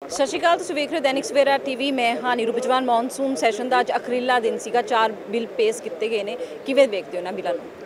ਸਤਿ ਸ਼੍ਰੀ ਅਕਾਲ, ਤੁਸੀਂ ਵੇਖ ਰਹੇ ਹੋ दैनिक सवेरा टीवी। मैं हाँ नीरू बिजवान। मॉनसून सैशन का अज अखरीला दिन सीगा, 4 बिल पेश किए गए हैं। किवें देखते हो इन्हां बिलों नूं?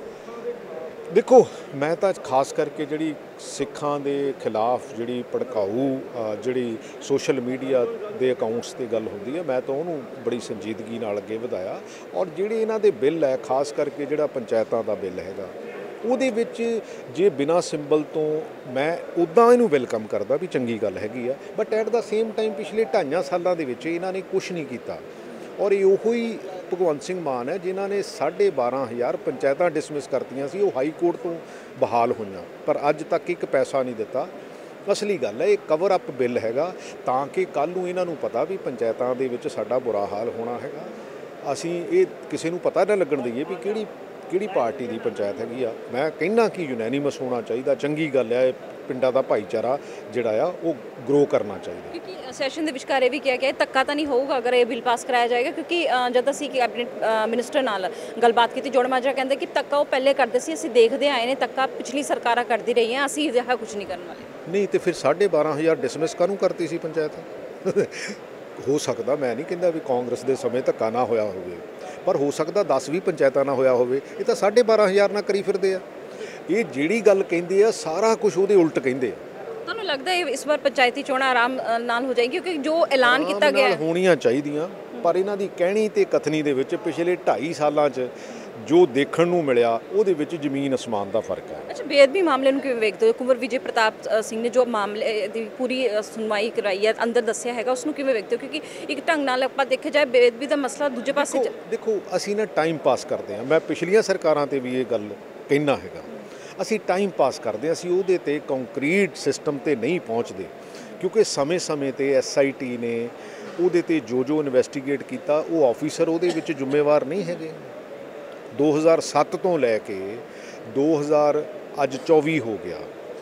देखो, मैं तो खास करके जी सिखां दे खिलाफ जी भड़काऊ जी सोशल मीडिया के अकाउंट्स की गल होंदी है, मैं तो उन्होंने बड़ी संजीदगी नाल अगे वधाया। और जिहड़े इन्हां दे बिल है, खास करके जिहड़ा पंचायतां दा बिल हैगा, ਉਹਦੇ ਵਿੱਚ ਜੇ ਬਿਨਾਂ ਸਿੰਬਲ ਤੋਂ ਮੈਂ ਉੱਦਾਂ ਇਹਨੂੰ ਵੈਲਕਮ ਕਰਦਾ ਵੀ ਚੰਗੀ ਗੱਲ ਹੈਗੀ ਆ, but at the same time ਪਿਛਲੇ 2.5 ਸਾਲਾਂ ਦੇ ਵਿੱਚ ਇਹਨਾਂ ਨੇ ਕੁਛ ਨਹੀਂ ਕੀਤਾ। ਔਰ ਇਹ ਉਹੋ ਹੀ ਭਗਵੰਤ ਸਿੰਘ ਮਾਨ ਹੈ ਜਿਨ੍ਹਾਂ ਨੇ 12,500 ਪੰਚਾਇਤਾਂ ਡਿਸਮਿਸ ਕਰਤੀਆਂ ਸੀ, ਉਹ ਹਾਈ ਕੋਰਟ ਤੋਂ ਬਹਾਲ ਹੋਈਆਂ, ਪਰ ਅੱਜ ਤੱਕ ਇੱਕ ਪੈਸਾ ਨਹੀਂ ਦਿੱਤਾ। ਅਸਲੀ ਗੱਲ ਹੈ, ਇਹ ਕਵਰ ਅਪ ਬਿੱਲ ਹੈਗਾ ਤਾਂ ਕਿ ਕੱਲ੍ਹ ਨੂੰ ਇਹਨਾਂ ਨੂੰ ਪਤਾ ਵੀ ਪੰਚਾਇਤਾਂ ਦੇ ਵਿੱਚ ਸਾਡਾ ਬੁਰਾ ਹਾਲ ਹੋਣਾ ਹੈਗਾ। ਅਸੀਂ ਇਹ ਕਿਸੇ ਨੂੰ ਪਤਾ ਨਾ ਲੱਗਣ ਦਈਏ ਵੀ ਕਿਹੜੀ पार्टी की पंचायत हैगी आ। मैं कहना कि यूनैनिमस होना चाहिए, चंगी गल है। पिंडा का भाईचारा जिहड़ा आ वो ग्रो करना चाहिए। क्योंकि सैशन के विचकार भी किया गया धक्का तो नहीं होगा अगर ये बिल पास कराया जाएगा, क्योंकि जब असीं कैबिनेट मिनिस्टर नाल गलबात की, जोड़ माजरा कहते कि धक्का वो पहले करते सी, असीं देखते आए हैं, धक्का पिछली सरकारां करती रही हैं, असीं इहा कुछ नहीं करने वाले। नहीं तो फिर 12,500 डिसमिस काहनूं करती सी पंचायत? हो सकता, मैं नहीं कहता भी कांग्रेस के समय धक्का ना होया होवे, पर हो सकता 10-20 पंचायतां ना होया होवे। ये तो 12,500 ना करी फिरदे आ। ये जिहड़ी गल कहिंदे आ सारा कुछ उहदे उल्ट कहिंदे आ। तुहानूं लगदा है इस बार पंचायती चोणां आराम नाल हो जाएगी, क्योंकि जो ऐलान किया गया होणीआं चाहीदियां, पर इन्हां दी कहणी ते कथनी दे विच पिछले 2.5 सालां 'च जो देखण नूं मिलिया ਉਹਦੇ ਵਿੱਚ ਜ਼ਮੀਨ ਅਸਮਾਨ ਦਾ ਫਰਕ ਹੈ। ਅੱਛਾ, ਬੇਅਦਬੀ ਮਾਮਲੇ ਨੂੰ ਕਿਵੇਂ ਵੇਖਦੇ ਹੋ? ਕੁੰਵਰ ਵਿਜੇ ਪ੍ਰਤਾਪ ਸਿੰਘ ਨੇ ਜੋ ਮਾਮਲੇ ਦੀ ਪੂਰੀ ਸੁਣਵਾਈ ਕਰਾਈ ਹੈ, ਅੰਦਰ ਦੱਸਿਆ ਹੈਗਾ, ਉਸ ਨੂੰ ਕਿਵੇਂ ਵੇਖਦੇ ਹੋ? ਕਿਉਂਕਿ ਇੱਕ ਢੰਗ ਨਾਲ ਆਪਾਂ ਦੇਖਿਆ ਜਾਏ ਬੇਅਦਬੀ ਦਾ ਮਸਲਾ ਦੂਜੇ ਪਾਸੇ ਦੇਖੋ ਅਸੀਂ ਨਾ ਟਾਈਮ ਪਾਸ ਕਰਦੇ ਹਾਂ। ਮੈਂ ਪਿਛਲੀਆਂ ਸਰਕਾਰਾਂ ਤੇ ਵੀ ਇਹ ਗੱਲ ਕਹਿਣਾ ਹੈਗਾ, ਅਸੀਂ ਟਾਈਮ ਪਾਸ ਕਰਦੇ ਹਾਂ, ਅਸੀਂ ਉਹਦੇ ਤੇ ਕੰਕਰੀਟ ਸਿਸਟਮ ਤੇ ਨਹੀਂ ਪਹੁੰਚਦੇ, ਕਿਉਂਕਿ ਸਮੇਂ-ਸਮੇਂ ਤੇ SIT ਨੇ ਉਹਦੇ ਤੇ ਜੋ ਇਨਵੈਸਟੀਗੇਟ ਕੀਤਾ ਉਹ ਆਫੀਸਰ ਉਹਦੇ ਵਿੱਚ ਜ਼ਿੰਮੇਵਾਰ ਨਹੀਂ ਹੈਗੇ। 2007 ਤੋਂ ਲੈ ਕੇ 2024 ਹੋ ਗਿਆ,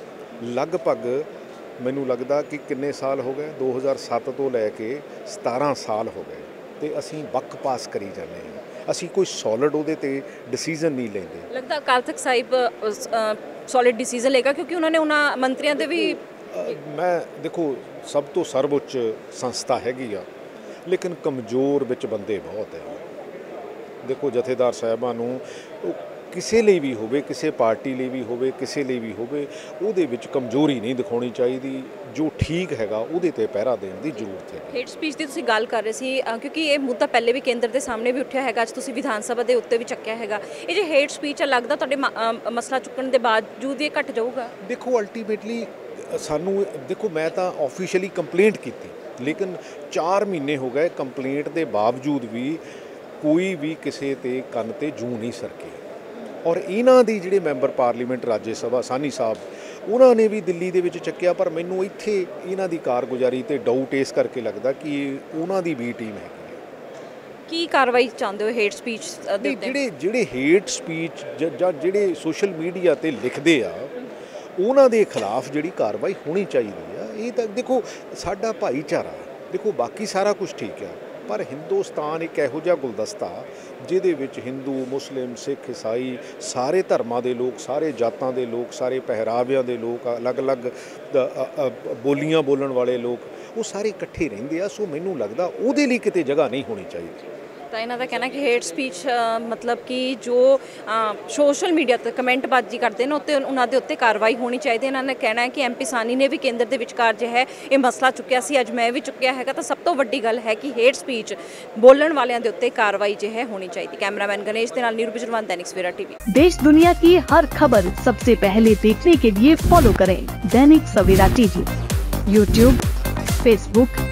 ਲਗਭਗ ਮੈਨੂੰ ਲੱਗਦਾ ਕਿ ਕਿੰਨੇ ਸਾਲ ਹੋ ਗਏ, 2007 ਤੋਂ ਲੈ ਕੇ 17 ਸਾਲ ਹੋ ਗਏ, ਤੇ ਅਸੀਂ ਵਕ ਪਾਸ ਕਰੀ ਜਾਂਦੇ ਹਾਂ। ਅਸੀਂ ਕੋਈ ਸੋਲਿਡ ਉਹਦੇ ਤੇ ਡਿਸੀਜਨ ਨਹੀਂ ਲੈਂਦੇ। ਲੱਗਦਾ ਅਕਾਲ ਤਖਤ ਸਾਹਿਬ ਸੋਲਿਡ ਡਿਸੀਜਨ ਲੇਗਾ, ਕਿਉਂਕਿ ਉਹਨਾਂ ਨੇ ਉਹਨਾਂ ਮੰਤਰੀਆਂ ਦੇ ਵੀ ਮੈਂ ਦੇਖੋ ਸਭ ਤੋਂ ਸਰਵਉੱਚ ਸੰਸਥਾ ਹੈਗੀ ਆ, ਲੇਕਿਨ ਕਮਜ਼ੋਰ ਵਿੱਚ ਬੰਦੇ ਬਹੁਤ ਹੈ। देखो जथेदार साहिबां नूं किसी लिए भी होवे, किसी पार्टी लिए भी होवे, किसी लिए भी होवे, ਉਹਦੇ ਵਿੱਚ ਕਮਜ਼ੋਰੀ नहीं दिखानी चाहिए। जो ठीक हैगा ਉਹਦੇ ਤੇ ਪਹਿਰਾ ਦੇਣ ਦੀ ਜ਼ਰੂਰਤ ਹੈ। ਹੇਟ ਸਪੀਚ ਦੀ ਤੁਸੀਂ ਗੱਲ ਕਰ ਰਹੇ ਸੀ, ਕਿਉਂਕਿ ਇਹ ਮੁੱਦਾ ਪਹਿਲੇ ਵੀ ਕੇਂਦਰ ਦੇ ਸਾਹਮਣੇ ਵੀ ਉੱਠਿਆ ਹੈਗਾ, ਅੱਜ ਤੁਸੀਂ ਵਿਧਾਨ ਸਭਾ ਦੇ ਉੱਤੇ ਵੀ ਚੱਕਿਆ ਹੈਗਾ। ਇਹ ਜੇ ਹੇਟ ਸਪੀਚ ਆ, ਲੱਗਦਾ ਤੁਹਾਡੇ ਮਸਲਾ ਚੁੱਕਣ ਦੇ ਬਾਵਜੂਦ ਇਹ ਘਟ ਜਾਊਗਾ? ਦੇਖੋ ਅਲਟੀਮੇਟਲੀ ਸਾਨੂੰ ਦੇਖੋ, ਮੈਂ ਤਾਂ ਆਫੀਸ਼ੀਅਲੀ ਕੰਪਲੇਂਟ ਕੀਤੀ, ਲੇਕਿਨ 4 ਮਹੀਨੇ ਹੋ ਗਏ ਕੰਪਲੇਂਟ ਦੇ ਬਾਵਜੂਦ ਵੀ कोई भी किसी ते कंन ते जूं नहीं सरके। और इन्हां दी जिहड़े मैंबर पार्लीमेंट राज्य सभा सानी साहब उन्होंने भी दिल्ली दे विच चक्किया, पर मैनूं इत्थे इन्हां दी कारगुजारी ते डाउट इस करके लगदा कि उन्हां दी बी टीम है। की कार्रवाई चाहते हो हेट स्पीच दे उत्ते? जिहड़े हेट स्पीच जां जिहड़े सोशल मीडिया ते लिखदे आ उन्हां दे खिलाफ जिहड़ी कार्रवाई होनी चाहिए आ। ये तां देखो साडा भाईचारा, देखो बाकी सारा कुछ ठीक है, पर हिंदुस्तान एक इहो जिहा गुलदस्ता जिहदे विच हिंदू मुस्लिम सिख ईसाई सारे धर्मां दे लोग, सारे जातां दे लोग, सारे पहराविਆਂ ਦੇ लोग, अलग अलग बोलियां बोलण वाले लोग, वो सारे इकट्ठे रहिंदे आ। सो मैनूं लगदा ਉਹਦੇ ਲਈ किते जगह नहीं होनी चाहिए। ਤਾਂ ਇਹਨਾਂ ਦਾ ਕਹਿਣਾ ਕਿ ਹੇਟ ਸਪੀਚ ਮਤਲਬ ਕਿ ਜੋ ਸੋਸ਼ਲ ਮੀਡੀਆ ਤੇ ਕਮੈਂਟਬਾਜ਼ੀ ਕਰਦੇ ਨੇ ਉੱਤੇ ਉਹਨਾਂ ਦੇ ਉੱਤੇ ਕਾਰਵਾਈ ਹੋਣੀ ਚਾਹੀਦੀ। ਇਹਨਾਂ ਨੇ ਕਹਿਣਾ ਹੈ ਕਿ MP ਸਾਨੀ ਨੇ ਵੀ ਕੇਂਦਰ ਦੇ ਵਿਚਕਾਰ ਜੋ ਹੈ ਇਹ ਮਸਲਾ ਚੁੱਕਿਆ ਸੀ, ਅੱਜ ਮੈਂ ਵੀ ਚੁੱਕਿਆ ਹੈਗਾ, ਤਾਂ ਸਭ ਤੋਂ ਵੱਡੀ ਗੱਲ ਹੈ ਕਿ ਹੇਟ ਸਪੀਚ ਬੋਲਣ ਵਾਲਿਆਂ ਦੇ ਉੱਤੇ ਕਾਰਵਾਈ ਜੋ ਹੈ ਹੋਣੀ ਚਾਹੀਦੀ। कैमरामैन गणेश के नाल नीरू बिजवान, दैनिक सवेरा टीवी। देश दुनिया की हर खबर सबसे पहले देखने के लिए फॉलो करें Dainik Savera TV, YouTube, Facebook,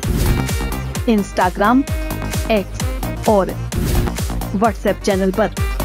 Instagram, X और WhatsApp चैनल पर।